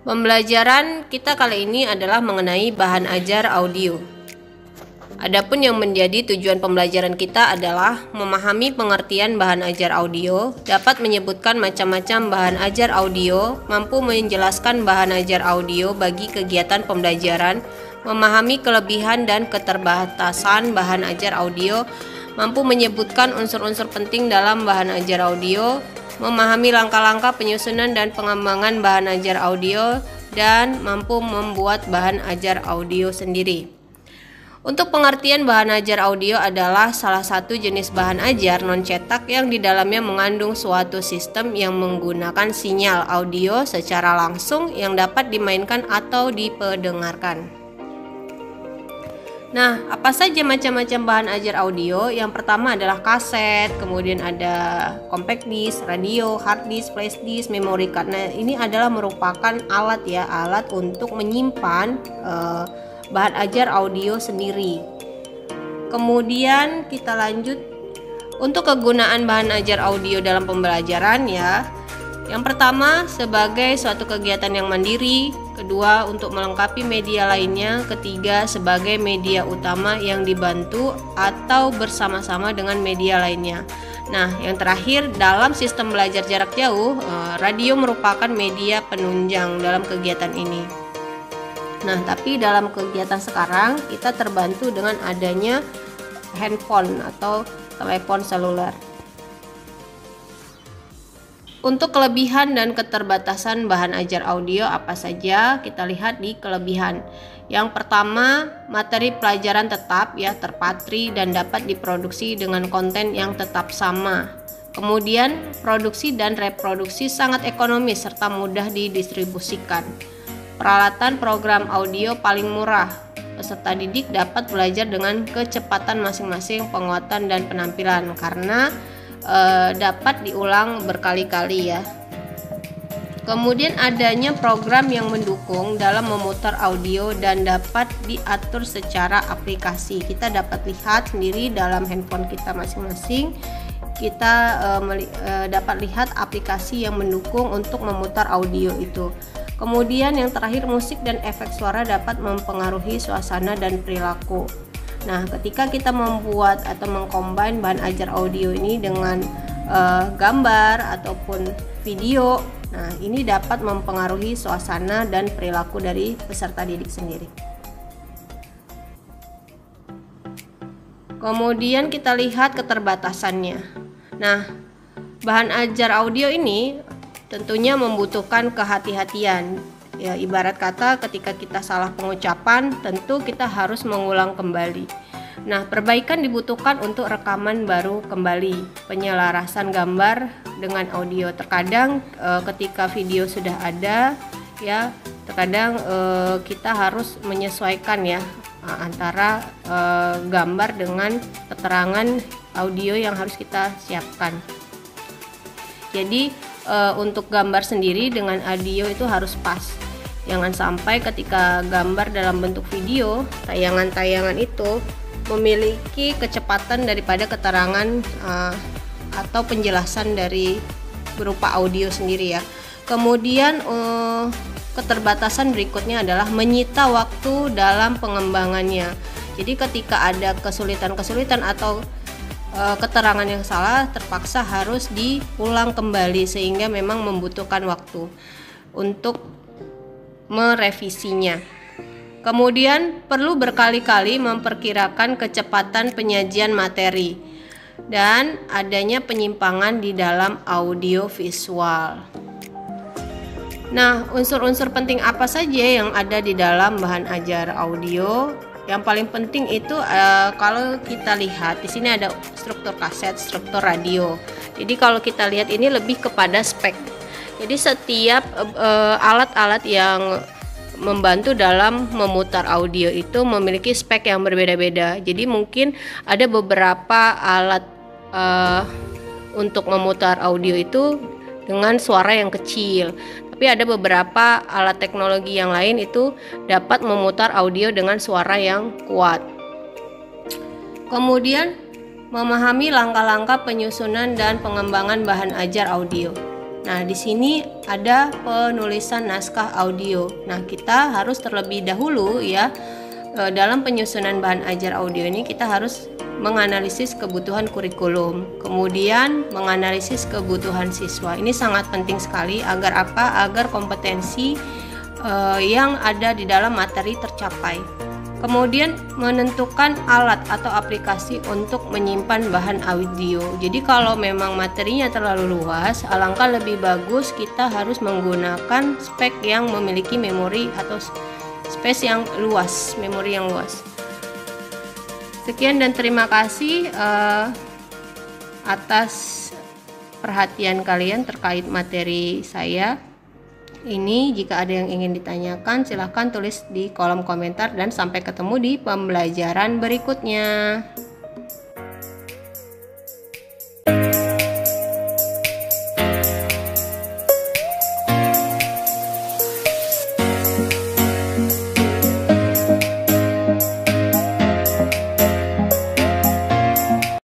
Pembelajaran kita kali ini adalah mengenai bahan ajar audio. Adapun yang menjadi tujuan pembelajaran kita adalah memahami pengertian bahan ajar audio, dapat menyebutkan macam-macam bahan ajar audio, mampu menjelaskan bahan ajar audio bagi kegiatan pembelajaran, memahami kelebihan dan keterbatasan bahan ajar audio, mampu menyebutkan unsur-unsur penting dalam bahan ajar audio, memahami langkah-langkah penyusunan dan pengembangan bahan ajar audio, dan mampu membuat bahan ajar audio sendiri. Untuk pengertian bahan ajar audio adalah salah satu jenis bahan ajar non-cetak yang di dalamnya mengandung suatu sistem yang menggunakan sinyal audio secara langsung yang dapat dimainkan atau diperdengarkan. Nah, apa saja macam-macam bahan ajar audio? Yang pertama adalah kaset, kemudian ada compact disc, radio, hard disk, flash disk, memory card. Nah, ini adalah merupakan alat untuk menyimpan bahan ajar audio sendiri. Kemudian kita lanjut untuk kegunaan bahan ajar audio dalam pembelajaran ya. Yang pertama sebagai suatu kegiatan yang mandiri, kedua untuk melengkapi media lainnya, ketiga sebagai media utama yang dibantu atau bersama-sama dengan media lainnya. Nah, yang terakhir dalam sistem belajar jarak jauh, radio merupakan media penunjang dalam kegiatan ini. Nah, tapi dalam kegiatan sekarang kita terbantu dengan adanya handphone atau telepon seluler. Untuk kelebihan dan keterbatasan bahan ajar audio apa saja? Kita lihat di kelebihan. Yang pertama, materi pelajaran tetap terpatri dan dapat diproduksi dengan konten yang tetap sama. Kemudian, produksi dan reproduksi sangat ekonomis serta mudah didistribusikan. Peralatan program audio paling murah. Peserta didik dapat belajar dengan kecepatan masing-masing penguatan dan penampilan karena dapat diulang berkali-kali ya. Kemudian adanya program yang mendukung dalam memutar audio dan dapat diatur secara aplikasi. Kita dapat lihat sendiri dalam handphone kita masing-masing. Kita dapat lihat aplikasi yang mendukung untuk memutar audio itu. Kemudian yang terakhir, musik dan efek suara dapat mempengaruhi suasana dan perilaku. Nah, ketika kita membuat atau mengcombine bahan ajar audio ini dengan gambar ataupun video, nah ini dapat mempengaruhi suasana dan perilaku dari peserta didik sendiri. Kemudian kita lihat keterbatasannya. Nah, bahan ajar audio ini tentunya membutuhkan kehati-hatian. Ya, ibarat kata ketika kita salah pengucapan, tentu kita harus mengulang kembali. Nah, perbaikan dibutuhkan untuk rekaman baru kembali, penyelarasan gambar dengan audio. Terkadang ketika video sudah ada, ya, terkadang kita harus menyesuaikan ya antara gambar dengan keterangan audio yang harus kita siapkan. Jadi untuk gambar sendiri dengan audio itu harus pas. Jangan sampai ketika gambar dalam bentuk video, tayangan-tayangan itu memiliki kecepatan daripada keterangan atau penjelasan dari berupa audio sendiri ya. Kemudian keterbatasan berikutnya adalah menyita waktu dalam pengembangannya. Jadi ketika ada kesulitan-kesulitan atau keterangan yang salah, terpaksa harus diulang kembali sehingga memang membutuhkan waktu untuk merevisinya. Kemudian perlu berkali-kali memperkirakan kecepatan penyajian materi dan adanya penyimpangan di dalam audio visual. Nah, unsur-unsur penting apa saja yang ada di dalam bahan ajar audio? Yang paling penting itu kalau kita lihat di sini ada struktur kaset, struktur radio. Jadi kalau kita lihat ini lebih kepada spek. Jadi setiap alat-alat yang membantu dalam memutar audio itu memiliki spek yang berbeda-beda. Jadi mungkin ada beberapa alat untuk memutar audio itu dengan suara yang kecil. Tapi ada beberapa alat teknologi yang lain itu dapat memutar audio dengan suara yang kuat. Kemudian memahami langkah-langkah penyusunan dan pengembangan bahan ajar audio. Nah, di sini ada penulisan naskah audio. Nah, kita harus terlebih dahulu ya, dalam penyusunan bahan ajar audio ini kita harus menganalisis kebutuhan kurikulum, kemudian menganalisis kebutuhan siswa. Ini sangat penting sekali agar apa? Agar kompetensi yang ada di dalam materi tercapai. Kemudian menentukan alat atau aplikasi untuk menyimpan bahan audio. Jadi kalau memang materinya terlalu luas, alangkah lebih bagus kita harus menggunakan spek yang memiliki memori atau space yang luas, memori yang luas. Sekian dan terima kasih atas perhatian kalian terkait materi saya ini. Jika ada yang ingin ditanyakan, silahkan tulis di kolom komentar dan sampai ketemu di pembelajaran berikutnya.